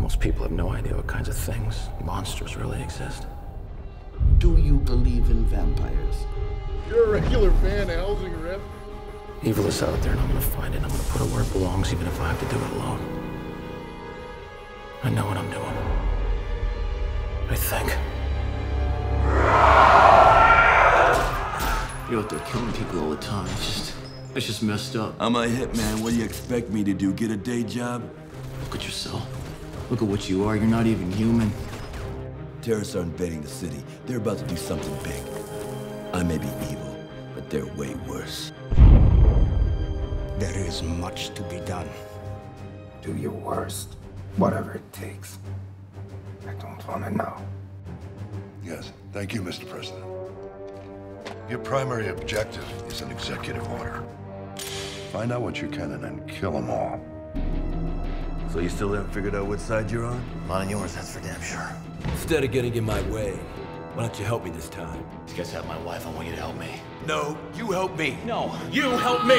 Most people have no idea what kinds of things, monsters really exist. Do you believe in vampires? You're a regular Van Helsing rep? Evil is out there, and I'm gonna find it. I'm gonna put it where it belongs, even if I have to do it alone. I know what I'm doing. I think. You're out there killing people all the time. It's just messed up. I'm a hitman. What do you expect me to do? Get a day job? Look at yourself. Look at what you are. You're not even human. Terrorists are invading the city. They're about to do something big. I may be evil, but they're way worse. There is much to be done. Do your worst, whatever it takes. I don't want to know. Yes, thank you, Mr. President. Your primary objective is an executive order. Find out what you can and then kill them all. So you still haven't figured out what side you're on? Not on yours, that's for damn sure. Instead of getting in my way, why don't you help me this time? You guys have my wife, I want you to help me. No, you help me. No, you help me!